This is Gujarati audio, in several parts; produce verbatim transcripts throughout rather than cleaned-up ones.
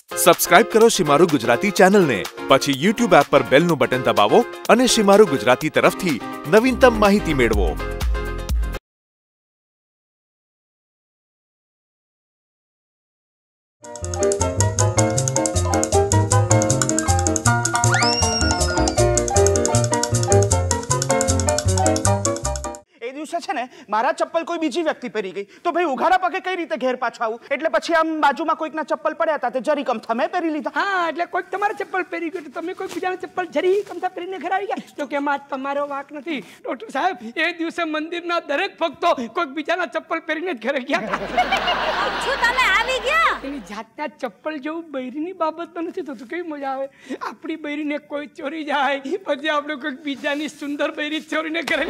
સબસ્ક્રાઇબ કરો શિમારુ ગુજરાતી ચેનલને, પછી યુટ્યુબ એપ પર બેલનું બટન દબાવો અને શિમારુ ગુજરાતી તરફથી નવીનતમ માહિતી મેળવો. છે ને મારા ચપ્પલ કોઈ બીજી વ્યક્તિ પહેરી ગઈ તો ભાઈ ઉઘાડા પગે કઈ રીતે ઘેર પાછા આવું? એટલે પછી આમ બાજુમાં કોઈકના ચપ્પલ પડ્યા હતા તે જરી કમથા મેં પહેરી લીધા. હા, એટલે કોઈક તમારા ચપ્પલ પહેરી ગયું તમે કોઈ બીજાના ચપ્પલ જરી કમથા પહેરીને ઘર આવી ગયા. તો કે એમાં તમારો વાંક નથી ડોક્ટર સાહેબ. એ દિવસે મંદિરના દરેક ભક્તો કોઈક બીજાના ચપ્પલ પહેરીને જ ઘરે ગયા. શું તમે આવી ગયા? એની જાતના ચપ્પલ જેવું બૈરીની બાબતમાં નથી થતું. કેવી મજા આવે આપણી બૈરીને કોઈ ચોરી જાય પછી આપણે કોઈક બીજાની સુંદર બૈરી ચોરીને ઘરે.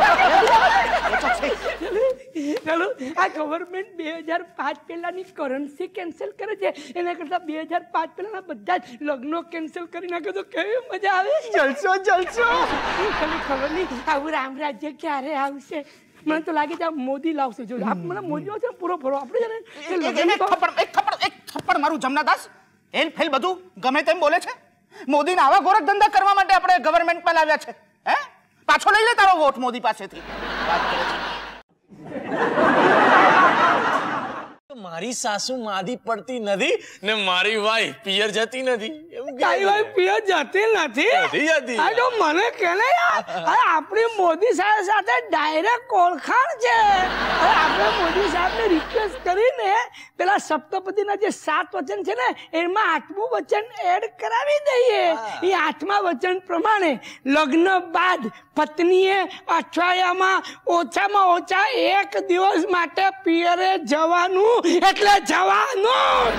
ચાલો, આ ગવર્મેન્ટ બે હજાર પાંચ પહેલાની કરન્સી કેન્સલ કરે છે, એના કરતા બે હજાર પાંચ પહેલાના બધા જ લગ્નો કેન્સલ કરી નાખે તો કેવી મજા આવે. જલસો જલસો. તમને ખબર નહીં આવું રામ રાજ્ય ક્યારે આવશે? મને તો લાગે છે મોદી લાવશે. જો આપ મને મોદી આવશે પૂરો ભરો આપણે છે ને એક થપ્પડ એક થપ્પડ એક થપ્પડ મારું જમનાદાસ એલ ફેલ બધું ગમે તેમ બોલે છે. મોદીને આવા ગોરખ ધંધા કરવા માટે આપણે ગવર્મેન્ટમાં લાવ્યા છે. હે, પાછો લઈ લે તારો વોટ મોદી પાસેથી. વાત કરે છે મારી સાસુ માદી પડતી નથી ને મારી વાઈફ પિયર જતી નથી. તારી વાઈફ પિયર જતી નથી? નથી જતી. આ તો મને કે ને યાર, અરે આપણી મોદી સાહેબ સાથે ડાયરેક્ટ ઓળખાણ છે. અરે આપણે મોદી સાહેબને રિક્વેસ્ટ કરીને પેલા સપ્તપદીના જે સાત વચન છે ને એમાં આઠમું વચન એડ કરાવી દઈએ. એ આઠમા વચન પ્રમાણે લગ્ન બાદ પત્નીએ અઠવાડિયામાં ઓછામાં ઓછા એક દિવસ માટે પિયરે જવાનું એટલે જવાનું.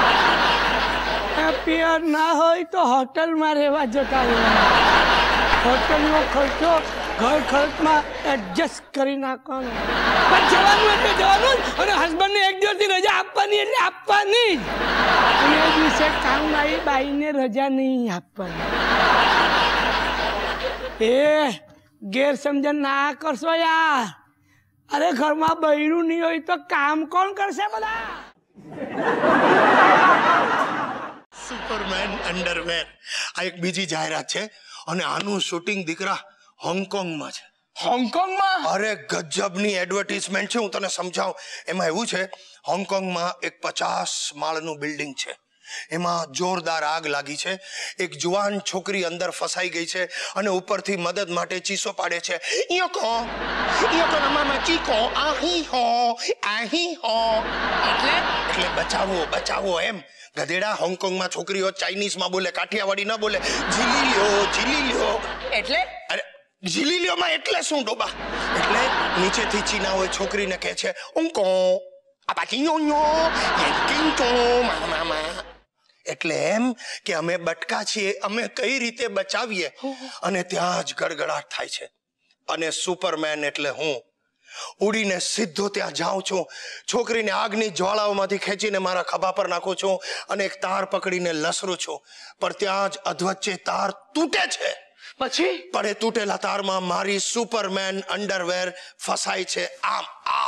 પિયર ના હોય તો હોટલમાં રહેવા જતા રહેવાનું. હોટલનો ખર્ચો ઘર ખર્ચમાં એડજસ્ટ કરી નાખવાનો. પણ જવાનું એટલે જવાનું જ. અને હસબન્ડને એક દિવસની રજા આપવાની એટલે આપવાની જ. અને એ દિવસે કામ આવી બાઈને રજા નહીં આપવાની. એ ગેરસમજણ ના કરશો યાર. અરે ઘરમાં બૈરું નહીં હોય તો કામ કોણ કરશે બધા? સુપરમેન અંડરવેર આ એક બીજી જાહેરાત છે અને આનું શૂટિંગ દીકરા હોંગકોંગમાં છે. હોંગકોંગમાં? અરે ગજબની એડવર્ટાઇઝમેન્ટ છે. હું તને સમજાવું. એમાં એવું છે, હોંગકોંગમાં એક પચાસ માળનું બિલ્ડિંગ છે. એમાં જોરદાર આગ લાગી છે. એક જુવાન છોકરી અંદર ફસાઈ ગઈ છે અને ઉપરથી મદદ માટે ચીસો પાડે છે. ઈયોકો ઈયોકો મામા ચીકો આહી હો આહી હો. એટલે એટલે બચાવો બચાવો એમ. ગધેડા, હોંગકોંગમાં છોકરીઓ ચાઇનીઝમાં બોલે, કાઠિયાવાડી ન બોલે. ઝીલી લ્યો ઝીલી લ્યો. એટલે અરે ઝીલી લ્યો માં એટલે શું ડોબા? એટલે નીચેથી ચીનાઓ છોકરીને કહે છે ઉંકો આપાચીનો નો યેકિંતો મામા. એટલે એમ કે અમે બટકા છીએ, અમે કઈ રીતે બચાવીએ. અને ત્યાં જ ગડગડાટ થાય છે. અને સુપરમેન એટલે હું ઉડીને સીધો ત્યાં જાઉં છું. છોકરીને આગની જ્વાળાઓમાંથી ખેંચીને મારા ખભા પર નાખું છું અને એક તાર પકડીને લસરું છું. પણ ત્યાં જ અધવચ્ચે તાર તૂટે છે. પછી પણ એ તૂટેલા તારમાં મારી સુપરમેન અંડરવેર ફસાય છે. આમ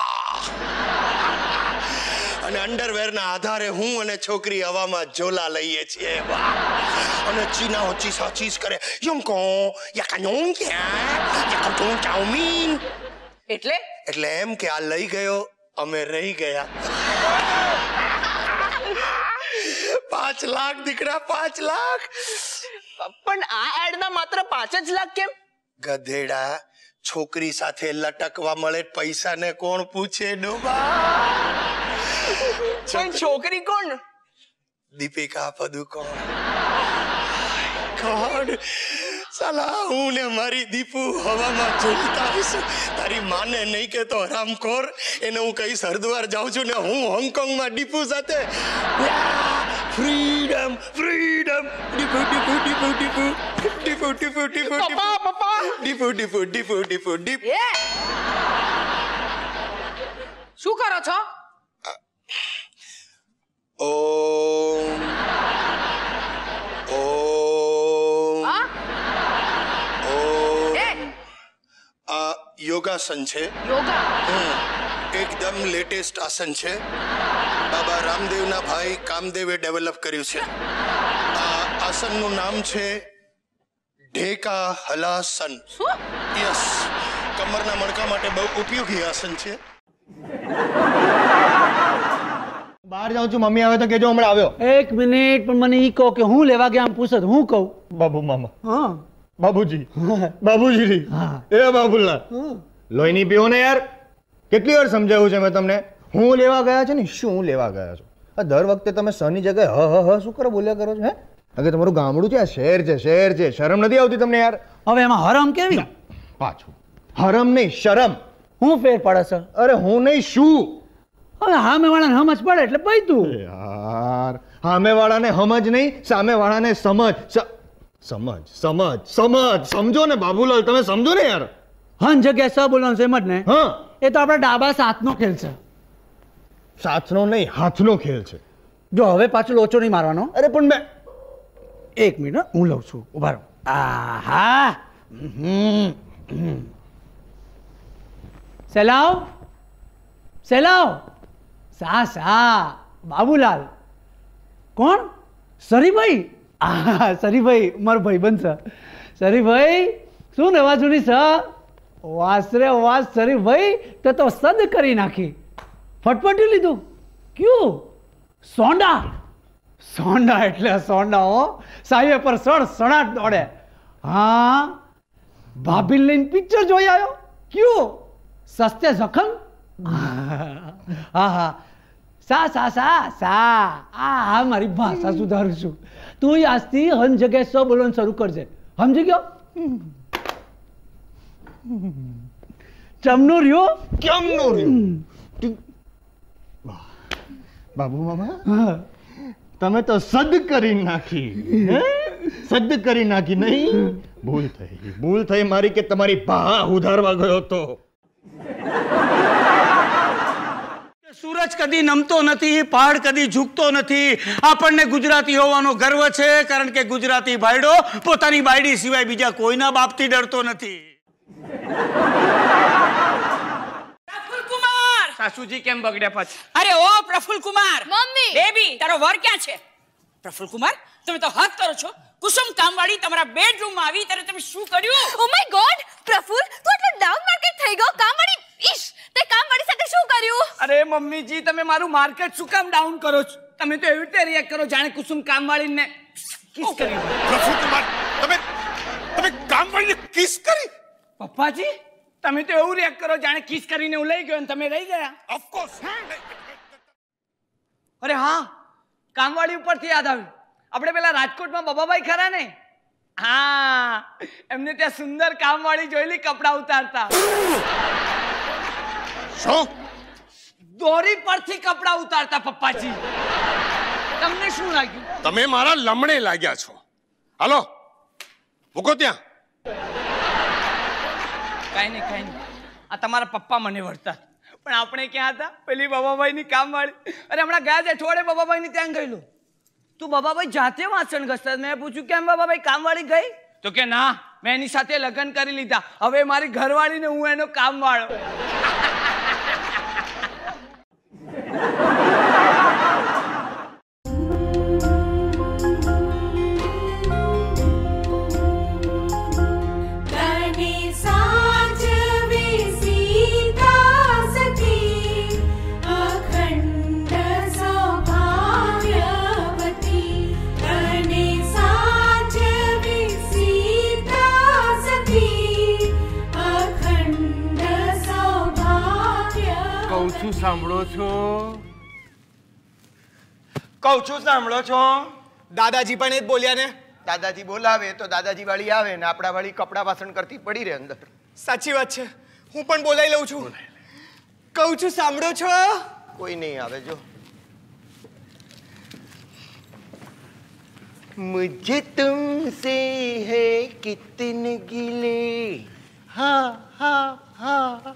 અને અંડરવેર ના આધારે હું અને છોકરી હવામાં ઝોલા લઈએ છીએ. અને ચીનાઓ ચીસા ચીસ કરે. યમકો યકાનોં ક્યાં યકાટોં ચાઉમીન. એટલે એટલે એમ કે આ લઈ ગયો, અમે રહી ગયા. પાંચ લાખ દીકરા, પાંચ લાખ. પણ આ એડના માત્ર પાંચ જ લાખ કેમ? ગધેડા, છોકરી સાથે લટકવા મળે પૈસા ને કોણ પૂછે ડોબા? પણ છોકરી કોણ? દીપિકા પદુકોણ. કોણ? સાલા હું ને મારી દીપુ હવામાં ઝૂલતા હશું. તારી માને નહીં કે તો હરામખોર. એને હું કહીશ હરદ્વાર જાઉં છું ને હું હોંગકોંગમાં દીપુ સાથે. ફ્રીડમ ફ્રીડમ દીપુ દીપુ દીપુ દીપુ દીપુ દીપુ દીપુ પપ્પા પપ્પા દીપુ દીપુ દીપુ દીપુ દીપુ. એ શું કરો છો? ઓમ ઓમ હા? ઓમ. એ આ યોગા યોગાસન છે. યોગા હમ એકદમ લેટેસ્ટ આસન છે. બાબા રામદેવના ભાઈ કામદેવે ડેવલપ કર્યું છે. આ આસનનું નામ છે ઢેકા હલાસન. યસ, કમરના મણકા માટે બહુ ઉપયોગી આસન છે. બહાર જાઉં છું, મમ્મી આવે તો કેજો હમણાં આવ્યો. એક મિનિટ, પણ મને ઈ કહો કે હું લેવા ગયા આમ પૂછત હું કહું? બાબુ મામા, હા બાબુજી, બાબુજી, એ બાબુલા, લોહી નહીં પીવો ને યાર. કેટલી વાર સમજાવ્યું છે મેં તમને? હું લેવા ગયા છે ને શું લેવા ગયા છો? આ દર વખતે તમે સની જગ્યાએ હ હ હ શું કરો બોલ્યા કરો છો? હે અગર તમારું ગામડું છે, આ શહેર છે, શહેર છે, શરમ નથી આવતી તમને યાર? હવે એમાં હરમ કેવી? પાછું હરમ નહીં, શરમ. હું ફેર પડે છે? અરે હું નહીં, શું? હવે સામે વાળાને સમજ પડે એટલે પૈતું. યાર, સામે વાળાને સમજ નહીં, સામે વાળાને સમજ. સમજ સમજ સમજ સમજો ને બાબુલાલ, તમે સમજો ને યાર. હન જગ્યાએ સ બોલવાનું સમજ ને. હા, એ તો આપણા ડાબા સાથનો ખેલ છે. સાથનો નહીં, હાથનો ખેલ છે. જો હવે પાછો લોચો નહીં મારવાનો. અરે પણ મેં એક મિનિટ હો, હું લઉં છું, ઉભા રહો. આહા, સેલાવ સેલાવ, સા સા બાબુલાલ. કોણ? સરીભાઈ? હા સરીભાઈ, મારો ભાઈબંધ છે. સરીભાઈ શું નવા જૂની છે? વાસ રે વાસ સરીભાઈ, તો તો સદ કરી નાખી. ફટફટી લીધું? ક્યું? સોંડા? સોંડા એટલે સોંડા હો, સાહીએ પર સડ સડાટ દોડે. હા, ભાભી લઈને પિક્ચર જોઈ આવ્યો? ક્યું? સસ્તે જખમ? હા હા, સા સા સા સા. આ હા, મારી ભાષા સુધારું છું. તું આજથી હન જગ્યાએ સ બોલવાનું શરૂ કરજે, સમજી ગયો? ચમનું રહ્યો? કેમનું રહ્યું? બાબુ મામા, તમે તો સદ કરી નાખી. હે? સદ કરી નાખી નહીં? ભૂલ થઈ, ભૂલ થઈ મારી કે તમારી ભા ઉધારવા ગયો તો. સૂરજ કદી નમતો નથી, પહાડ કદી ઝૂકતો નથી. આપણને ગુજરાતી હોવાનો ગર્વ છે, કારણ કે ગુજરાતી ભાઈડો પોતાની બાયડી સિવાય બીજા કોઈના બાપથી ડરતો નથી. પ્રફુલ કુમાર, સાસુજી કેમ બગડ્યા પાછા? અરે ઓ પ્રફુલ કુમાર, મમ્મી! બેબી, તારો વર ક્યાં છે? પ્રફુલ કુમાર, તમે તો હદ કરો છો. કુસુમ કામવાળી તમારા બેડરૂમમાં આવી ત્યારે તમે શું કર્યું? ઓ માય ગોડ પ્રફુલ, તું એટલો ડાઉન માર્કેટ થઈ ગયો. કામવાળી ઈશ, તે કામવાળી સાથે શું કર્યું? અરે મમ્મીજી, તમે મારું માર્કેટ શું કામ ડાઉન કરો છો? તમે તો એવી રીતે રિએક્ટ કરો જાણે કુસુમ કામવાળીને કિસ કરી. પ્રફુલ કુમાર, તમે તમે કામવાળીને કિસ કરી? પપ્પાજી, તમે તો એવું રિએક્ટ કરો જાણે કિસ કરીને હું લઈ ગયો અને તમે રહી ગયા. ઓફકોર્સ. અરે હા, કામવાળી ઉપરથી યાદ આવ્યું. આપણે પેલા રાજકોટમાં બબાભાઈ ખરા ને? હા, એમને ત્યાં સુંદર કામવાળી જોયેલી કપડાં ઉતારતા. શું? દોરી પરથી કપડાં ઉતારતા પપ્પાજી. તમને શું લાગ્યું? તમે મારા લમણે લાગ્યા છો. હાલો મૂકો ત્યાં. કાંઈ નહીં કાંઈ નહીં, આ તમારા પપ્પા મને વળતા. પણ આપણે ક્યાં હતા? પેલી બબાભાઈની કામવાળી. અરે હમણાં ગયા જ અઠવાડિયે બબાભાઈની ત્યાં ગયેલું. તું બબાભાઈ જાતે વાસણ ઘસતા. મેં પૂછ્યું કેમ બબાભાઈ કામવાળી ગઈ? તો કે ના, મેં એની સાથે લગ્ન કરી લીધા, હવે મારી ઘરવાળીને હું એનો કામવાળો. સાંભળો છો? કહું છું સાંભળો છો? દાદાજી પણ એ જ બોલ્યા ને. દાદાજી બોલાવે તો દાદાજી વાળી આવે ને આપણા વાળી કપડા વાસણ કરતી પડી રહે અંદર. સાચી વાત છે, હું પણ બોલાઈ લઉં છું. કહું છું સાંભળો છો? કોઈ નહીં આવે. જો મુझे तुमसे है कितने गिले. હા હા હા.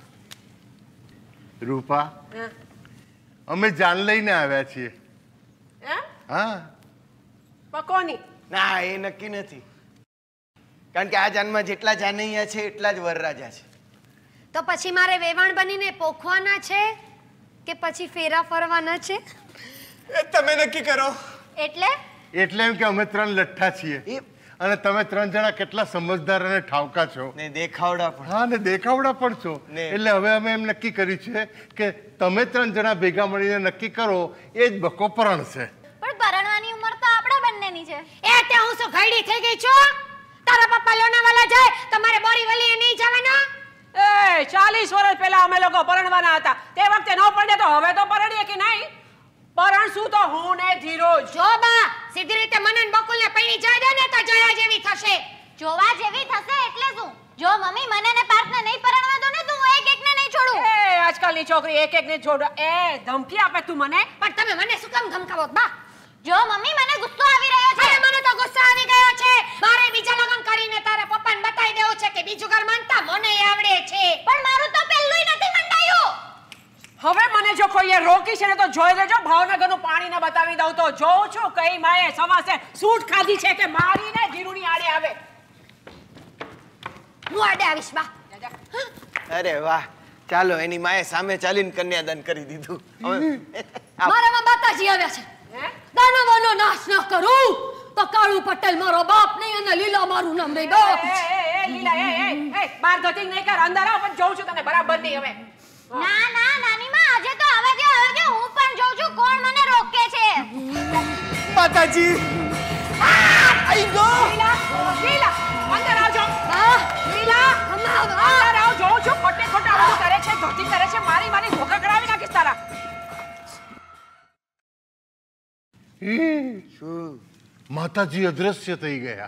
રૂપા, અમે જાન લઈને આવ્યા છીએ. હા. કોની? ના, એ નક્કી નથી, કારણ કે આ જાનમાં જેટલા જાનૈયા છે એટલા જ વરરાજા છે. તો પછી મારે વેવાણ બનીને પોખવાના છે કે પછી ફેરા ફરવાના છે? એ તમે નક્કી કરો. એટલે એટલે એમ કે અમે ત્રણ લઠ્ઠા છીએ અને તમે ત્રણ જણા કેટલા સમજદાર અને ઠાવકા છો ને દેખાવડા પણ. હા ને દેખાવડા પણ છો. એટલે હવે અમે એમ નક્કી કર્યું છે કે તમે ત્રણ જણા ભેગા મળીને નક્કી કરો એ જ બકો પરણ છે. પણ પરણવાની ઉંમર તો આપણા બંનેની છે. એ તે હું શું ઘડી થઈ ગઈ છું? તારા પપ્પા લોનાવાલા જાય તમારે બોરીવલી નહીં જવાના? એ ચાલીસ વર્ષ પહેલા અમે લોકો પરણવાના હતા. તે વખતે ન પરણે તો હવે તો પરણીએ કે નહીં? પરણ શું તો હું ને ધીરો. જો બા સીધી રીતે મનન બકુલને પૈણી જાય દે ને તો જોયા જેવી થશે. જોવા જેવી થશે એટલે શું? જો મમ્મી મને ને પાર્થને નહીં પરણવા દો ને તો હું એક એકને નહીં છોડું. એ આજકાલની છોકરી એક એકને છોડ. એ ધમકી આપે તું મને? પણ તમે મને શું કામ ધમકાવો બા? જો મમ્મી મને ગુસ્સો આવી રહ્યો છે. અરે મને તો ગુસ્સો આવી ગયો છે. મારે બીજા લગન કરીને તારા પપ્પાને બતાવી દેવું છે કે બીજું ઘર માનતા મને આવડે છે. પણ મારું તો પહેલુંય નથી મંડાયું. હવે મને જો કોઈએ રોકી છે ને તો જોઈ લેજો. ભાવનગરનું પાણી ને બતાવી દઉં તો જોઉં છું કઈ માએ સવાસે સૂટ ખાધી છે કે મારીને ધીરુની આડે આવે. હું આડે આવીશ બા. અરે વાહ, ચાલો એની માએ સામે ચાલીને કન્યાદાન કરી દીધું. હવે મારામાં માતાજી આવ્યા છે. દાનવોનો નાશ ન કરું તો કાળુ પટેલ મારો બાપ નહીં અને લીલા મારું નામ દઈ દો. એ એ લીલા એ એ એ બાર ધતિંગ નહીં કર. અંદર આવ પણ જોઉં છું તને બરાબર નહીં હવે. ના ના નાની માં આજે તો આવે દે આવે દે. હું પણ જોઉં છું કોણ મને રોકે છે. માતાજી આઈ ગો. લીલા લીલા અંદર આવજો. લીલા અંદર આવ. જોઉં છું ખોટે ખોટા બધું કરે છે. ધોતી કરે છે. મારી મારી ધોકા કરાવી નાખીશ તારા. શું માતાજી અદ્રશ્ય થઈ ગયા?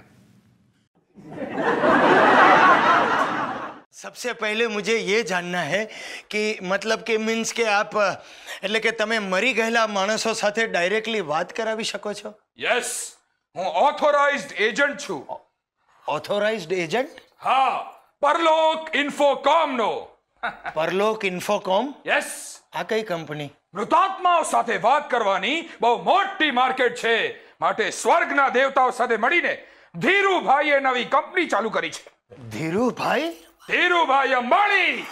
सबसे पहले मुझे ये जानना है कि मतलब कि मीन्स કે આપ એટલે કે તમે મરી ગયેલા માણસો સાથે ડાયરેક્ટલી વાત કરાવી શકો છો? યસ, હું ઓથોરાઇઝ્ડ એજન્ટ છું. Authorised agent? હા, પરલોક ઇન્ફોકોમ નો. પરલોક ઇન્ફોકોમ? યસ. આ કઈ કંપની? મૃતાત્માઓ સાથે વાત કરવાની બહુ મોટી માર્કેટ છે. માટે સ્વર્ગના દેવતાઓ સાથે મળીને ધીરુભાઈએ નવી કંપની ચાલુ કરી છે. ધીરુભાઈ? ધીરુભાઈ અંબાણી.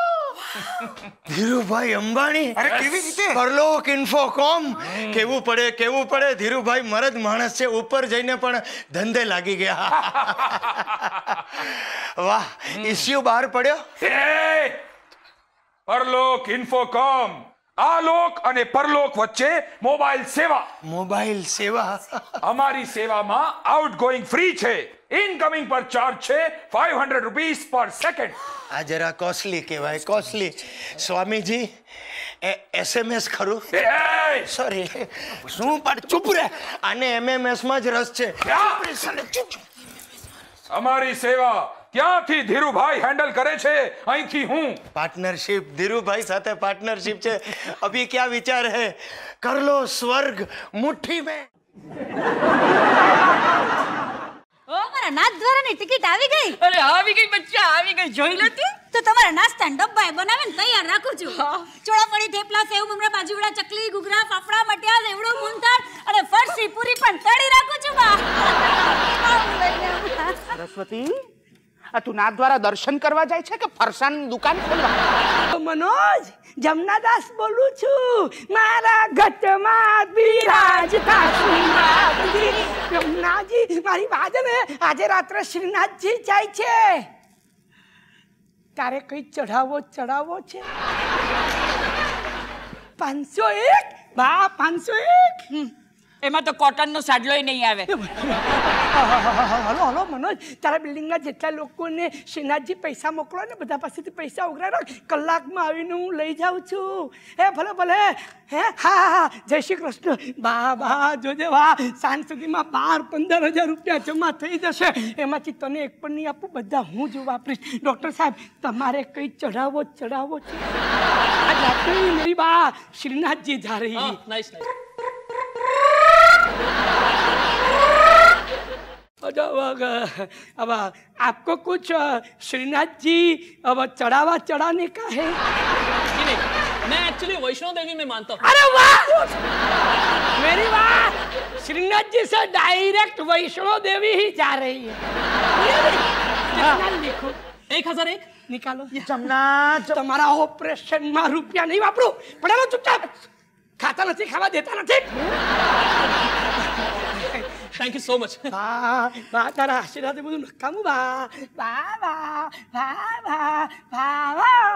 ધીરુભાઈ અંબાણી? અરે કેવી રીતે? પરલોક ઇન્ફોકોમ. કેવું પડે કેવું પડે. ધીરુભાઈ મરદ માણસ છે, ઉપર જઈને પણ ધંધે લાગી ગયા. વાહ, ઇસ્યુ બહાર પડ્યો. એ પરલોક ઇન્ફોકોમ આલોક અને પરલોક વચ્ચે મોબાઈલ સેવા. મોબાઈલ સેવા? અમારી સેવામાં આઉટગોઈંગ ફ્રી છે. ઇનકમિંગ પર ચાર્જ છે પાંચસો રૂપીસ પર સેકન્ડ. આ જરા કોસ્ટલી કહેવાય, કોસ્ટલી. સ્વામીજી એસએમએસ ખરું? સોરી, શું પણ ચૂપ રે. આને એમએમએસ માં જ રસ છે. અમારી સેવા ક્યાંથી ધીરુભાઈ હેન્ડલ કરે છે, અહીંથી હું. પાર્ટનરશિપ, ધીરુભાઈ સાથે પાર્ટનરશિપ છે. અભી क्या વિચાર है? कर लो स्वर्ग मुट्ठी में. ઓ મારા નાચ દ્વારાની ટિકિટ આવી ગઈ. અરે આવી ગઈ બચ્ચા, આવી ગઈ. જોઈ લે તું. તો તમારા નાસ્તા ડબ્બા બનાવીને તૈયાર રાખું છું. ચોળાફળી, થેપલા, સેવ મમરા, બાજુવડા, ચકલી, ઘૂઘરા, ફાફડા, મઠિયા, સેવડો, મૂંગદાળ અને ફરસી પૂરી પણ તળી રાખું છું. સરસ્વતી, આ તું નાથ દ્વારા દર્શન કરવા જાય છે કે ફરસાણની દુકાન ખોલવા? મનોજ, જમનાદાસ બોલું છું. મારા ઘટમાં બિરાજતા શ્રીનાથજી. જમનાજી, મારી વાત ને આજે રાત્રે શ્રીનાથજી જાય છે. તારે કઈ ચઢાવો ચડાવો છે? પાંચસો એક બા, પાંચસો એક. એમાં તો કોટન નો સાડલોય નહીં આવે. હલો હલો મનોજ, તારા બિલ્ડિંગના જેટલા લોકોને શ્રીનાથજી પૈસા મોકલો ને બધા પાસેથી પૈસા ઉઘરાડો. કલાકમાં આવીને હું લઈ જાઉં છું. હે ભલે ભલે. હે હા હા, જય શ્રી કૃષ્ણ. બા બા જોજે વાહ, સાંજ સુધીમાં બાર પંદર હજાર રૂપિયા જમા થઈ જશે. એમાંથી તને એક પણ નહીં આપું, બધા હું જ વાપરીશ. ડૉક્ટર સાહેબ, તમારે કઈ ચઢાવો ચઢાવો છે? આજ રાત્રે મેરી બા શ્રીનાથજી જા રહી. Nice nice. अब आपको कुछ श्रीनाथ जी अब चढ़ावा चढ़ाने का है? मैं एक्चुअली वैष्णो देवी में मानता हूँ. अरे वाह, मेरी बात श्रीनाथ जी से डायरेक्ट वैष्णो देवी ही जा रही है. कितना लिखो? एक हजार एक. નિકાલો જમના તમારા ઓપરેશનમાં રૂપિયા નહીં વાપરું પણ એનો ચૂપચાપ ખાતા નથી ખાવા દેતા નથી થેન્ક યુ સો મચ બા બા તારા આશીર્વાદ બધું નકામું બા બા બા બા બા બા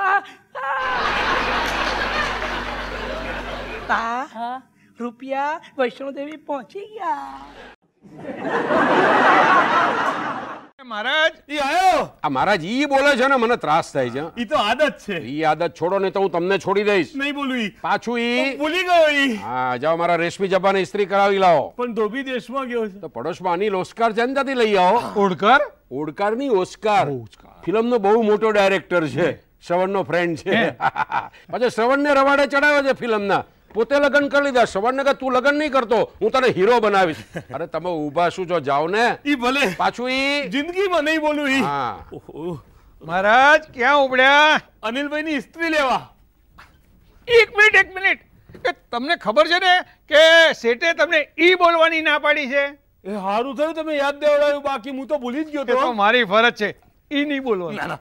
બા બા રૂપિયા વૈષ્ણોદેવી પહોંચી ગયા મહારાજ ઈ આયો આ મહારાજ ઈ બોલે છે ને મને ત્રાસ થાય છે ઈ તો આદત છે ઈ આદત છોડો ને તો હું તમને છોડી દઈશ નહીં બોલું ઈ પાછું ઈ ભૂલી ગયો ઈ હા જાઓ મારા રેશમી જબ્બાને ઇસ્ત્રી કરાવી લાવો પણ ધોબી દેશમાં ગયો છે તો પડોશમાં અનિલ ઓસ્કાર છે ને ત્યાંથી લઈ આવો ઓડકાર ઓડકાર નહીં ઓસ્કાર ફિલ્મનો બહુ મોટો ડાયરેક્ટર છે શ્રવણનો ફ્રેન્ડ છે પછી શ્રવણને રવાડે ચડાવ્યો છે ફિલ્મના પોતે લગ્ન કરી લીધા શ્રવણને કે તું લગ્ન નહીં કરતો હું તને હીરો બનાવીશ અરે તમે ઊભા શું છો જાઓ ને ઈ ભલે પાછું ઈ જિંદગીમાં નહીં બોલું ઈ હા મહારાજ ક્યાં ઉપડ્યા અનિલભાઈ ની ઇસ્ત્રી લેવા એક મિનિટ એક મિનિટ કે તમને ખબર છે ને કે શેઠે તમને ઈ બોલવાની ના પાડી છે એ સારું થયું તમે યાદ દેવડાવ્યું બાકી હું તો ભૂલી જ ગયો તો મારી ફરજ છે ઈ નહીં બોલવાનું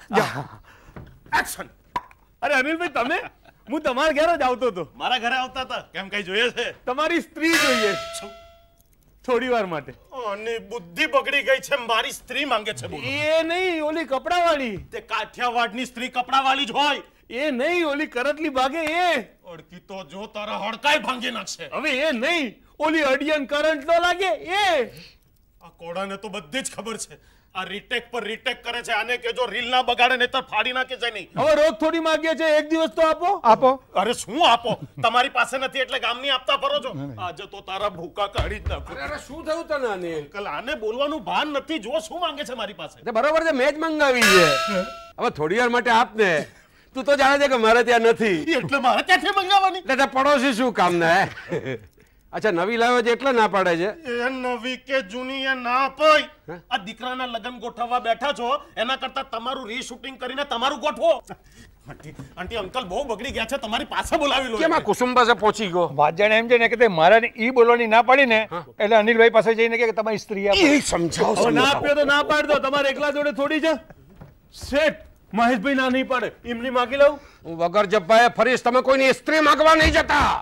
એક્શન અરે અનિલભાઈ તમે હું તમારા ઘરે જ આવતો હતો મારા ઘરે આવતા હતા કેમ કઈ જોઈએ છે તમારી સ્ત્રી જોઈએ થોડી વાર માટે અને બુદ્ધિ બગડી ગઈ છે મારી સ્ત્રી માંગે છે એ નહીં ઓલી કપડાવાળી તે કાઠિયાવાડની સ્ત્રી કપડાવાળી જ હોય એ નહીં ઓલી કરટલી ભાગે એ ઓળખી તો જો તારા હડકાઈ ભાંગી નાખશે હવે એ નહીં ઓલી અડિયન કરંટ તો લાગે એ આ કોડાને તો બધી જ ખબર છે આ રીટેક પર રીટેક કરે છે આને કે જો રીલ ના બગાડે ને તો ફાડી નાખે છે નહીં હવે રોજ થોડી માંગીએ છે એક દિવસ તો આપો આપો અરે શું આપો તમારી પાસે નથી એટલે ગામની આપતા ફરો છો આજે તો તારા ભૂકા કાઢી જ નાખો અરે શું થયું તને આને અંકલ આને બોલવાનું ભાન નથી જો શું માંગે છે મારી પાસે બરાબર છે મેં જ મંગાવી છે હવે થોડી વાર માટે આપને તું તો જાણે છે કે મારે ત્યાં નથી એટલે મારે ત્યાંથી મંગાવવાની એટલે પડોશી શું કામ ને અચ્છા નવી લાવ્યો છે એટલે ના પાડે છે એ નવી કે જૂની એ ના અપાય આ દીકરાના લગ્ન ગોઠવવા બેઠા છો એના કરતા તમારું રીશૂટિંગ કરીને તમારું ગોઠવો આંટી આંટી અંકલ બહુ બગડી ગયા છે તમારી પાસે બોલાવી લો કેમ આ કુસુમ પાસે પહોંચી ગયો વાત જાણે એમ છે ને કે તે મારાને ઈ બોલવાની ના પાડી ને એટલે અનિલભાઈ પાસે જઈને કે તમારી સ્ત્રી આપો એ સમજાવો ના આપ્યો તો ના પાડ દો તમારે એકલા જોડે થોડી છે શેઠ મહેશભાઈ ના નહીં પાડે એમની માંગી લઉં હું વગર જબ્બાએ ફરીશ તમે કોઈની સ્ત્રી માંગવા નહીં જતા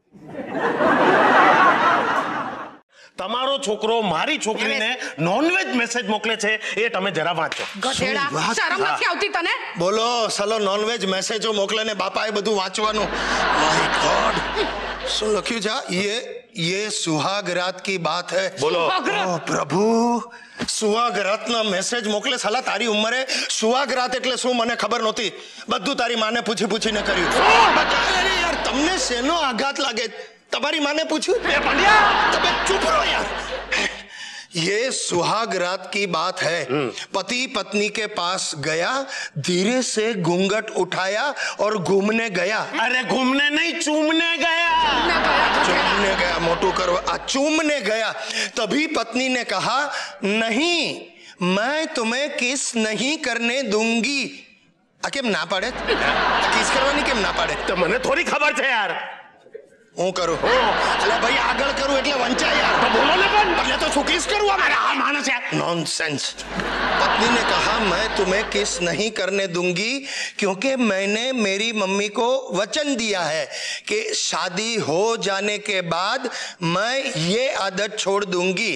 તમારો છોકરો મારી છોકરીને નોનવેજ મેસેજ મોકલે છે એ તમે જરા વાંચો ગધેડા શરમ નથી આવતી તને બોલો સલો નોનવેજ મેસેજો મોકલે ને બાપાએ બધું વાંચવાનું માય ગોડ શું લખ્યું છે ये ये सुहाग रात की बात है बोलो ओ प्रभु સુહાગ રાતના મેસેજ મોકલે સાલા તારી ઉંમરે સુહાગ રાત એટલે શું મને ખબર નહોતી બધું તારી માને પૂછી પૂછીને કર્યું અરે યાર તમને શેનો આઘાત લાગે તમારી માને પૂછ્યું એ પંડ્યા તમે ચૂપ રહો યાર ये सुहाग रात की बात है पति पत्नी के पास गया धीरे से घूंघट उठाया और घूमने गया अरे घूमने नहीं चूमने गया चूमने गया मोटू करो आ चूमने गया तभी पत्नी ने कहा नहीं मैं तुम्हें किस नहीं करने दूंगी आ केम ना पाड़े किस करवानी केम ना पाड़े तो મને થોડી ખબર છે યાર હું કરું એટલે ભાઈ આગળ કરું એટલે વંચાય યાર તો બોલો ને પણ એટલે તો શું કિસ કરું અમારે આ માણસ યાર नॉनसेंस पत्नी ने कहा मैं तुम्हें किस नहीं करने दूंगी क्योंकि मैंने मेरी मम्मी को वचन दिया है कि शादी हो जाने के बाद मैं ये आदत छोड़ दूंगी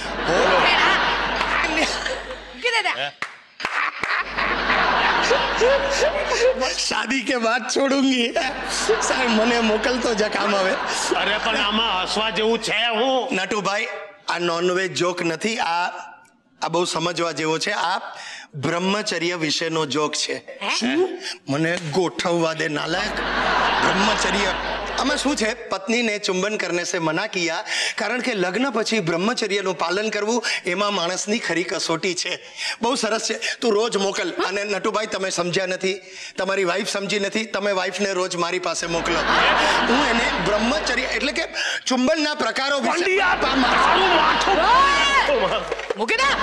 शादी के बाद छोड़ूंगी साहब મને મોકલતો જ કામ આવે અરે પણ આમાં હસવા જેવું છે હું નટુભાઈ આ નોનવેજ જોક નથી આ આ બહુ સમજવા જેવો છે આ બ્રહ્મચર્ય વિશેનો જોક છે શું મને ગોઠવવા દે નાલાયક બ્રહ્મચર્ય આમાં શું છે પત્નીને ચુંબન કરને સે મના કિયા કારણ કે લગ્ન પછી બ્રહ્મચર્યનું પાલન કરવું એમાં માણસની ખરી કસોટી છે બહુ સરસ છે તું રોજ મોકલ અને નટુભાઈ તમે સમજ્યા નથી તમારી વાઈફ સમજી નથી તમે વાઈફને રોજ મારી પાસે મોકલો હું એને બ્રહ્મચર્ય એટલે કે ચુંબનના પ્રકારો વિશે મારું માથું મૂકી દે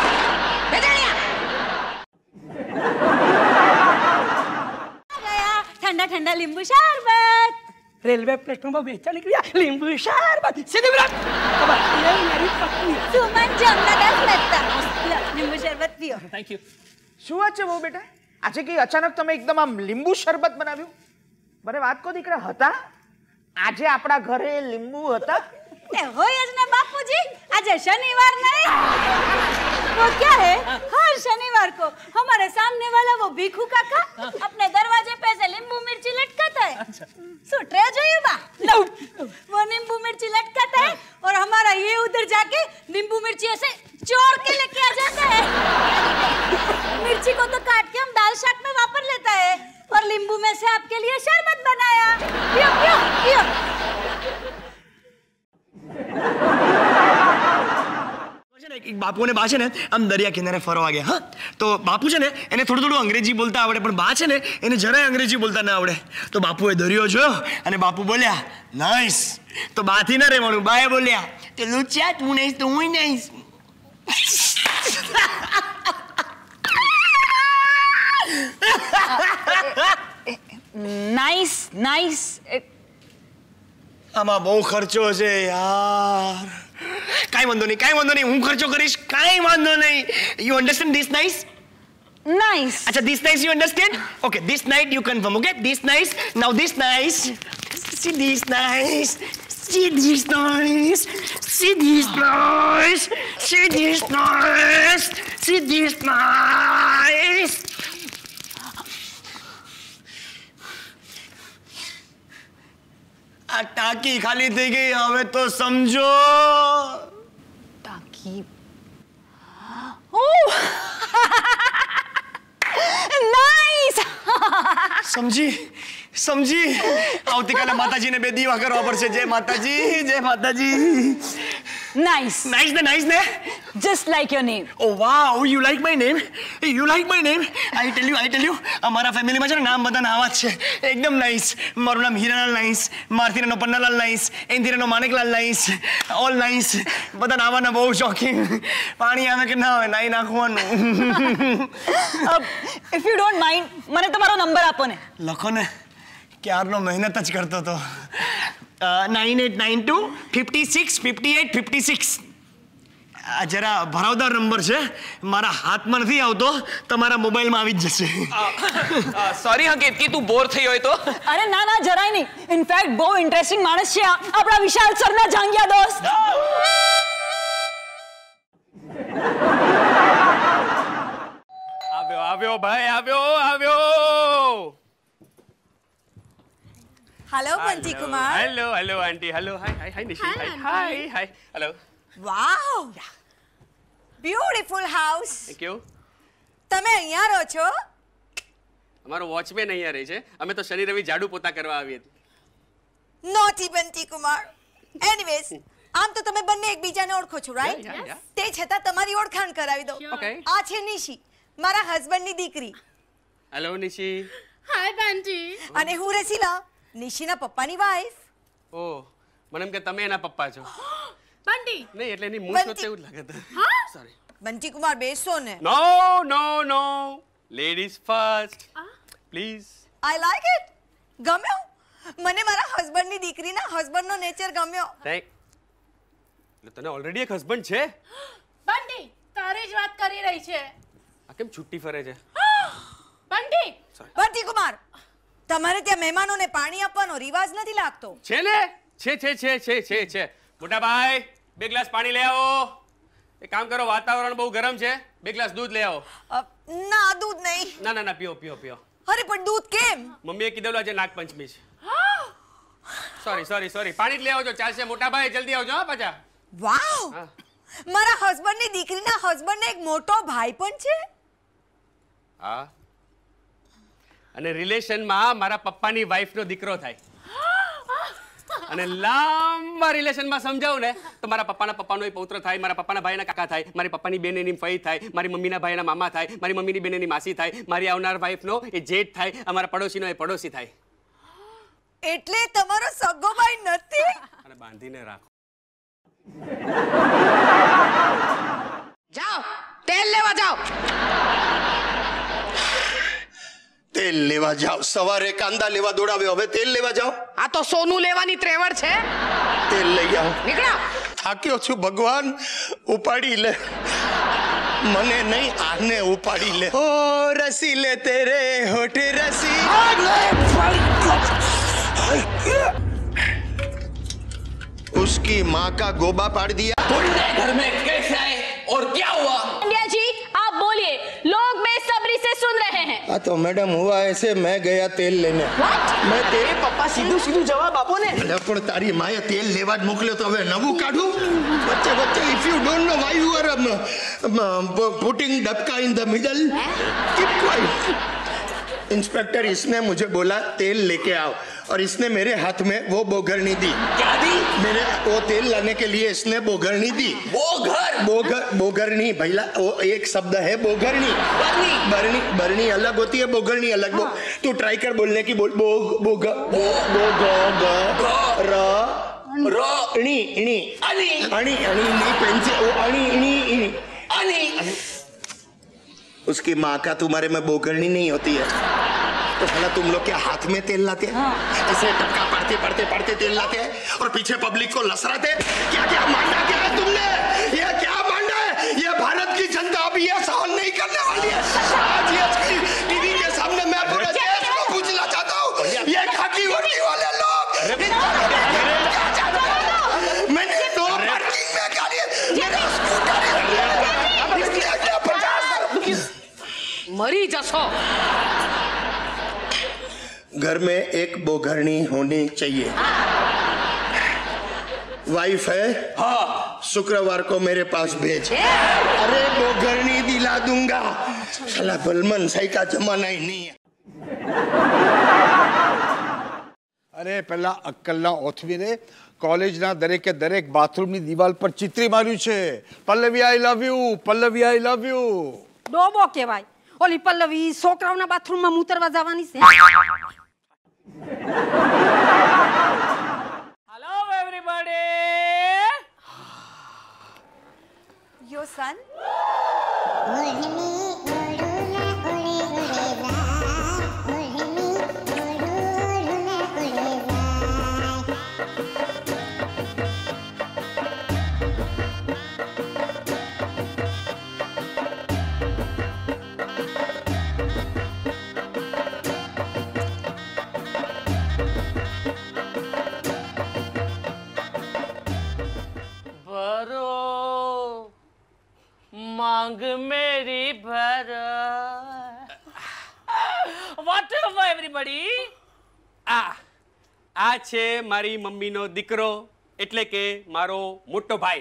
ठंडा ठंडा नींबू शरबत रेलवे प्लेटफॉर्म पर बेचा निकलिया नींबू शरबत सीधे मेरा ये मेरी पत्नी सुमन जमनादास लगता नींबू शरबत पियो थैंक यू શું વાત છે બહુ બેટા આજે કઈ અચાનક તમે એકદમ આમ લીંબુ શરબત બનાવ્યું? મને વાત કો દીકરા, હતા આજે આપણા ઘરે લીંબુ હતા? ए होय ज ना बापूजी, आज शनिवार नहीं वो क्या है, हर शनिवार को हमारे सामने वाला वो भीखू काका अपने दरवाजे पे से नींबू मिर्ची लटकाता है। सो ट्रे जो ये बा वो नींबू मिर्ची लटकाता है और हमारा ये उधर जाके नींबू मिर्ची ऐसे चोर के लेके आ जाता है। मिर्ची को तो काट के हम दाल शाक में वापर लेता है और नींबू में से आपके लिए शरबत बनाया। पियो पियो पियो। એક બાપુને બા છે ને આમ દરિયા કિનારે ફરવા ગયા. હા, તો બાપુ છે ને એને થોડું થોડું અંગ્રેજી બોલતા આવડે, પણ બા છે ને એને જરાય અંગ્રેજી બોલતા ના આવડે. તો બાપુએ દરિયો જોયો અને બાપુ બોલ્યા નાઈસ. તો બાથી ના રહેવાનું, બાએ બોલ્યા તે લુચ્યા તું નહીં તો હું નહીં. Nice nice. આમાં બહુ ખર્ચો છે યાર. કાઈ વાંધો નહીં, કાઈ વાંધો નહીં, હું ખર્ચો કરીશ, કાઈ વાંધો નહીં. You understand this nice? Nice. અચ્છા, this nice you understand? Okay, this night you confirm. Okay, this nice. Now this nice. See this nice. See this nice. See this nice. See this nice. See this nice. આ ટાંકી ખાલી થઈ ગઈ, હવે તો સમજો. ટાંકી નાઈસ. સમજી સમજી. આવતીકાલે માતાજીને બે દીવા કરવા પડશે. જય માતાજી, જય માતાજી. નાઈસ નાઈસ ને નાઈસ ને just like your name. Oh wow, you like my name? You like my name? I tell you I tell you અમારા ફેમિલીમાં છે ને નામ બધા આવા જ છે, એકદમ નાઈસ. મારું નામ હીરાલાલ નાઈસ, મારથી નાનો પન્નાલાલ નાઈસ, એનથી નાનો માણેકલાલ નાઈસ, ઓલ નાઈસ. બધા નાવાના બહુ શોખીન. પાણી આવે કે ના આવે નાઈ નાખવાનું. ઇફ યુ ડોન્ટ માઇન્ડ મને તમારો નંબર આપો ને. લખો ને, ક્યારનો મહેનત જ કરતો હતો. Nine eight nine two fifty six fifty eight fifty six. આ જરા ભરાવદાર નંબર છે, મારા હાથમાં નથી આવતો, તમારા મોબાઈલમાં આવી જ જશે. સોરી હંકેત કે તું બોર થઈ હોય તો. અરે ના ના, જરાય નહીં. ઇનફેક્ટ બહુ ઇન્ટરેસ્ટિંગ માણસ છે આપણા વિશાલ સરના જાંગિયા દોસ્ત. આવ્યો આવ્યો ભાઈ, આવ્યો આવ્યો. Hello Bunty Kumar. Hello hello aunty. Hello hi hi hi Nishi. Hi hi hi. Hello. Wow, beautiful house. Thank you. તમે અહીંયા રહો છો? અમારો વોચમેન અહીંયા રહે છે. અમે તો શનિ રવિ ઝાડુ પોતા કરવા આવીએ. નોટી બંટી કુમાર. એનીવેઝ, આમ તો તમે બંને એકબીજાને ઓળખો છો, રાઈટ? તે છતાં તમારી ઓળખાણ કરાવી દો. ઓકે. આ છે નિશી, મારા હસબન્ડની દીકરી. હેલો નિશી. હાય બંટી. અને હું રસીલા, નિશીના પપ્પાની વાઈફ. ઓ, મને એમ કે તમે એના પપ્પા છો. બંટી. નહીં, એટલે એની મૂછ તો એવું લાગે છે. સોરી. બંટી કુમાર, બેસો ને. No no no, ladies first please. I like it. ગમ્યો મને. મારા હસબન્ડની દીકરીના હસબન્ડનો નેચર ગમ્યો. થેન્ક. એટલે તને ઓલરેડી એક હસબન્ડ છે? બંટી, તારી જ વાત કરી રહી છે. આ કેમ છુટ્ટી ફરે છે? બંટી. બંટી કુમાર, તમારે ત્યાં મહેમાનોને પાણી આપવાનો રિવાજ નથી લાગતો? છે ને, છે છે છે છે છે છે. મોટા ભાઈ, બે ગ્લાસ પાણી લઈ આવો. એક કામ કરો, વાતાવરણ બહુ ગરમ છે, બે ગ્લાસ દૂધ લઈ આવો. ના, દૂધ નહીં. ના ના ના, પીઓ પીઓ પીઓ. અરે પણ દૂધ કેમ? મમ્મીએ કીધેલું આજે નાગપંચમી છે. સોરી સોરી સોરી, પાણી જ લઈ આવજો, ચાલશે. મોટા ભાઈ જલ્દી આવજો હા પાછા. વાવ, મારા હસબન્ડની દીકરીના હસબન્ડને એક મોટો ભાઈ પણ છે. હા, અને રિલેશનમાં મારા પપ્પાની વાઈફનો દીકરો થાય. અને લાંબા રિલેશનમાં સમજાવું ને તો મારા પપ્પાના પપ્પાનો એ પૌત્ર થાય, મારા પપ્પાના ભાઈના કાકા થાય, મારી પપ્પાની બેન એની ફઈ થાય, મારી મમ્મીના ભાઈના મામા થાય, મારી મમ્મીની બેન એની માસી થાય, મારી આવનાર વાઈફનો એ જેઠ થાય, અમારા પડોશીનો એ પડોશી થાય. એટલે તમારો સગો ભાઈ નથી? અને બાંધીને રાખો. જાઓ, તેલ લેવા જાઓ. તેલ લેવા જાઓ. સવારે કાંદા લેવા દોડાવ્યો, હવે તેલ લેવા જાઓ. આ તો સોનું લેવાની ત્રેવડ છે. તેલ લઈ આવો. નીકળો. થાક્યો છું ભગવાન, ઉપાડી લે. મને નહીં આને ઉપાડી લે ઓ રસી લે તેરે હોઠ રસી उसकी माँ का गोबा पाड़ दिया घर में कैसे आए और क्या हुआ? इंडिया जी आप बोलिए, लोग बेसब्री से सुन रहे हैं। हाँ तो मैडम हुआ ऐसे, मैं गया तेल लेने मैं तेल पप्पा सीधू सीधू जवाब आपो ने પણ તારી માએ તેલ લેવા જ મોકલ્યો તો હવે નવું કાઢું વચ્ચે વચ્ચે if you don't know why you are putting ડબકા in the middle keep quiet inspector इसने मुझे बोला तेल लेके आओ और इसने मेरे हाथ में वो बोगरनी दी क्या दी? मेरे वो तेल लाने के लिए इसने बोगरनी दी बोगर बोगर बोगरनी भैया वो एक शब्द है बोगरनी बरनी बरनी बरनी अलग होती है बोगरनी अलग हाँ। तू ट्राई कर बोलने की बोल बोग बोग बो बो ग ग र र णी णी अनी अणी अणी नहीं पेंसिल वो अणी णी णी अनी उसकी माँ का तुम्हारे में बोगरनी नहीं होती है तो भला तुम लोग क्या हाथ में तेल लाते हैं हाँ। ऐसे टपका पढ़ते पढ़ते पढ़ते तेल लाते हैं और पीछे पब्लिक को लसराते क्या क्या मांडा क्या है तुमने ये क्या मांडा है ये भारत की जनता अभी ये सहन नहीं करने वाली है आज ये टीवी के सामने मैं पूरे देश को पूछना चाहता हूँ ये खाकी वर्दी वाले लोग मैंने दो पार्किंग में गाड़ी मेरा स्कूटर मरी जसो घर में एक बोगरनी होनी चाहिए वाइफ है हाँ शुक्रवार को मेरे पास भेज अरे बोगरनी दिला दूंगा साला बलमन सही का जमाना ही नहीं है અરે પેલા અક્કલના ઓથવીને કોલેજના દરેકે દરેક બાથરૂમની દિવાલ પર ચિત્રી માર્યું છે Pallavi I love you Pallavi I love you ડોબો કહેવાય ઓલી પલ્લવી છોકરાઓના બાથરૂમમાં મૂતરવા જવાની છે हेलो एवरीबॉडी योर सन मांग मेरी भर व्हाट एवरीबॉडी આ આ છે મારી મમ્મીનો દીકરો એટલે કે મારો મોટો ભાઈ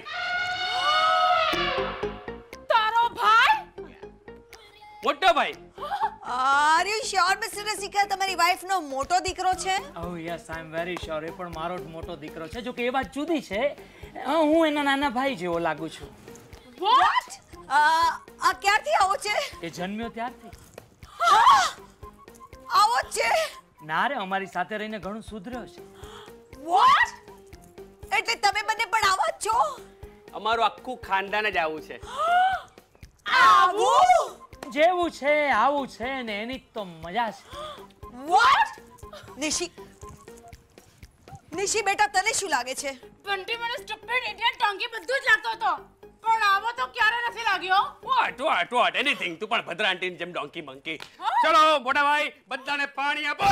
તારો ભાઈ મોટો ભાઈ are you sure mister Rasika તમારી વાઇફ નો મોટો દીકરો છે oh yes I am very sure એ પણ મારો જ મોટો દીકરો છે જો કે એ વાત જુદી છે હું એના નાના ભાઈ જેવો લાગુ છું વોટ આ ક્યારથી આવો છે એ જન્મ્યો ત્યારથી આવો છે ના રે અમારી સાથે રહીને ઘણું સુધર્યો છે વોટ એટલે તમે બંને પણ આવા જ છો અમારું આખું ખાનદાન જ આવું છે આવું જેવું છે આવું છે ને એની તો મજા છે વોટ નિશી નિશી બેટા તને શું લાગે છે ટ્વેન્ટી મને સ્ટુપિડ ઇડિયટ ટોંકી બધું જ લાગતો હતો પણ આવો તો ક્યારે નથી લાગ્યો વોટ વોટ વોટ એનીથિંગ તું પણ ભદ્રા આંટીની જેમ ડોંકી મંકી ચલો મોટા ભાઈ બધાને પાણી આપો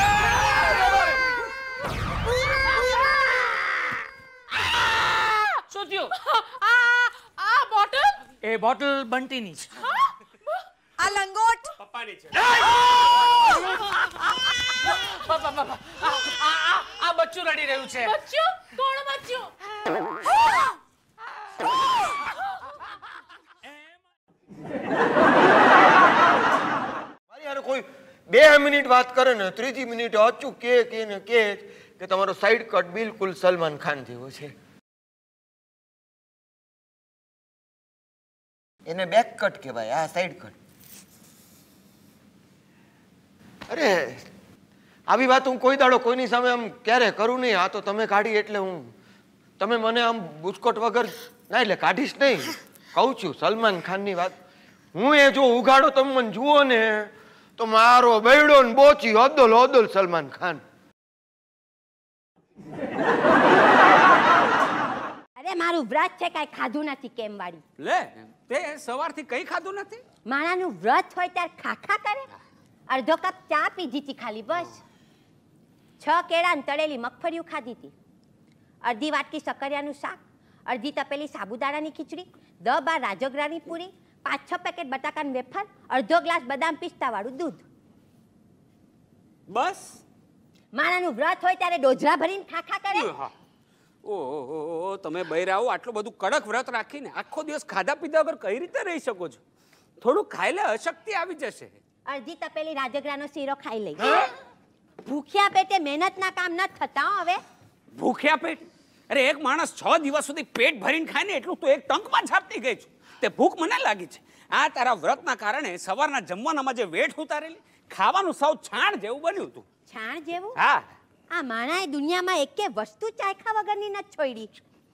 શું થયું આ આ બોટલ એ બોટલ બંટીની છે આ લંગોટ પપ્પાની છે પાપા પાપા આ બચ્ચું રડી રહ્યું છે બચ્ચું કોણ બચ્ચું મારી યાર કોઈ બે મિનિટ વાત કરે ને ત્રીજી મિનિટ અચૂક કે કે ને કે કે તમારો સાઈડ કટ બિલકુલ સલમાન ખાન જેવો છે એને બેક કટ કહેવાય આ સાઈડ કટ અરે આવી વાત હું કોઈ દાડો કોઈની સામે આમ ક્યારે કરું નહીં આ તો તમે કાઢી એટલે હું તમે મને આમ બુસ્કોટ વગર ના એટલે કાઢીશ નહીં કહું છું સલમાન ખાનની વાત હું એ જો ઉઘાડો તમે મને જુઓ ને તો મારો બૈડો ને બોચી અદલ અદલ સલમાન ખાન અરે મારું વ્રત છે કાંઈ ખાધું નથી કેમ વાળી લે તે સવારથી કઈ ખાધું નથી? માણાનું વ્રત હોય ત્યારે ખાખા કરે. અડધો કપ ચા પીધી હતી ખાલી બસ. છ કેળા ને તળેલી મગફળીઓ ખાધી હતી. અડધી વાટકી સકરિયાનું શાક, અડધી તપેલી સાબુદાણાની ખીચડી, દસ બાર રાજગરાની પૂરી, પાંચ છ પેકેટ બટાકાનું વેફર, અડધો ગ્લાસ બદામ પિસ્તા વાળું દૂધ. બસ માણાનું વ્રત હોય ત્યારે ડોજરા ભરીને ખાખા કરે. ઓહો, તમે બૈરાઓ આટલું બધું કડક વ્રત રાખીને આખો દિવસ ખાધા પીધા વગર કઈ રીતે રહી શકો છો? થોડું ખાઈ લે, અશક્તિ આવી જશે. અડધી તપેલી રાજગરાનો શીરો ખાઈ લઈ. ભૂખ્યા પેટે મહેનતના કામ ન થતા હવે. ભૂખ્યા પેટ? અરે એક માણસ છ દિવસ સુધી પેટ ભરીને ખાય ને એટલું તો એક ટંકમાં છાપતી ગઈ છું. તે ભૂખ મને લાગી છે. આ તારા વ્રતના કારણે સવારના જમવાનામાં જે વેઠ ઉતારેલી, ખાવાનું સાવ છાણ જેવું બન્યું હતું. છાણ જેવું? હા. આ માણાએ દુનિયામાં એકે વસ્તુ ચાખ્યા વગરની ન છોડી.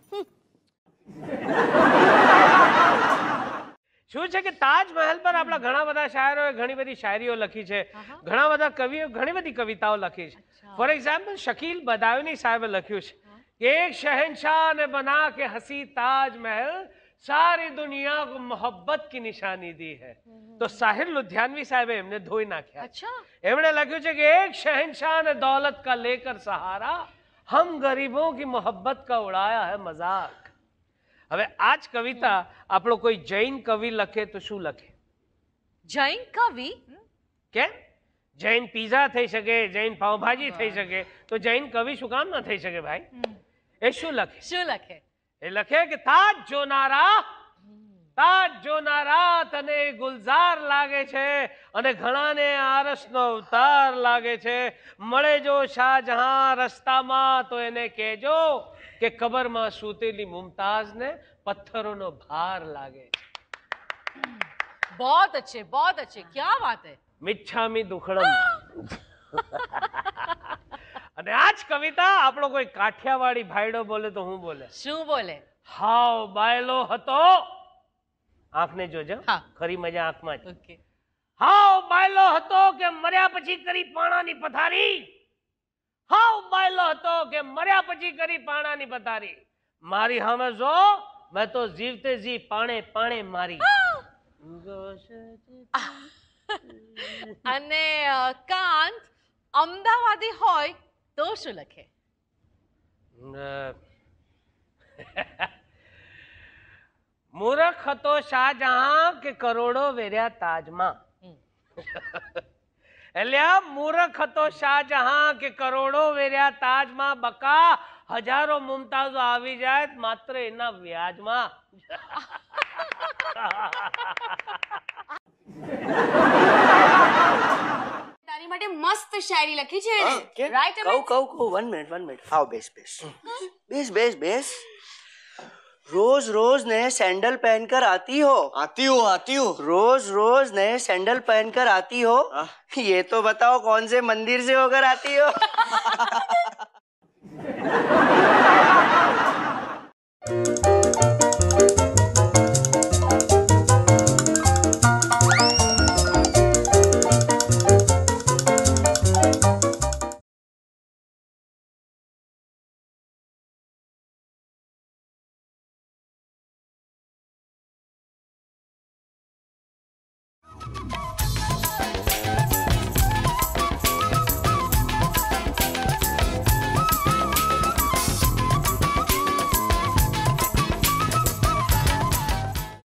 શું છે કે તાજમહેલ પર આપણા ઘણા બધા શાયરોએ ઘણી બધી શાયરીઓ લખી છે, ઘણા બધા કવિઓ ઘણી બધી કવિતાઓ લખી છે. ફોર એક્ઝામ્પલ શકીલ બદાયુની સાહેબે લખ્યું છે કે એક શહેનશાહ ને બના કે હસી તાજમહેલ સારી દુનિયા કો મોહબ્બત કી નિશાની દી હૈ. તો સાહિર લુધિયાનવી સાહેબે એમને ધોઈ નાખ્યા. એમણે લખ્યું છે કે એક શહેનશાહ ને દौलत का लेकर सहारा हम गरीबों की मोहब्बत का उड़ाया है मजाक. હવે આ જ કવિતા આપણો કોઈ જૈન કવિ લખે તો શું લખે? જૈન કવિ? કેમ? જૈન પીઝા થઈ શકે, જૈન પાવભાજી થઈ શકે, તો જૈન કવિ શું કામ ન થઈ શકે ભાઈ? એ શું લખે? શું લખે? એ લખે કે તાજ જોનારા, તાજ જોનારા તને ગુલઝાર લાગે છે અને ઘણાને આરસનો અવતાર લાગે છે. મળે જો શાહજહાં રસ્તામાં તો એને કહેજો કે કબરમાં સૂતેલી મુમતાઝને પથ્થરોનો ભાર લાગે છે. बहुत अच्छे, बहुत अच्छे, क्या बात है. મિચ્છામી દુખડમ. અને આ જ કવિતા આપણો કોઈ કાઠિયાવાડી ભાઈડો બોલે તો હું બોલે. શું બોલે? હાવ બાયલો હતો. આંખને જોજો, ખરી મજા આંખમાં જ. હાવ બાયલો હતો કે મર્યા પછી કરી પાણાની પથારી. હાવ બાયલો હતો કે મર્યા પછી કરી પાણાની પથારી. મારી સામે જો, મેં તો જીવતે જી પાણે પાણે મારી. અને કાંત અમદાવાદી હોય તો શું લખે? મૂરખ હતો શાહજહાં કે કરોડો વેર્યા તાજમાં. એટલે મૂરખ હતો શાહજહાં કે કરોડો વેર્યા તાજમાં, બકા હજારો મુમતાઝો આવી જાય માત્ર એના વ્યાજમાં. તારી માટે મસ્ત શાયરી લખી છે એને. રાઈટ કહું કહું કહું વન મિનિટ વન મિનિટ આવ બેસ બેસ બેસ બેસ બેસ. रोज रोज नए सैंडल पहनकर आती हो आती हो आती हो रोज रोज नए सैंडल पहनकर आती हो ये तो बताओ कौन से मंदिर से होकर आती हो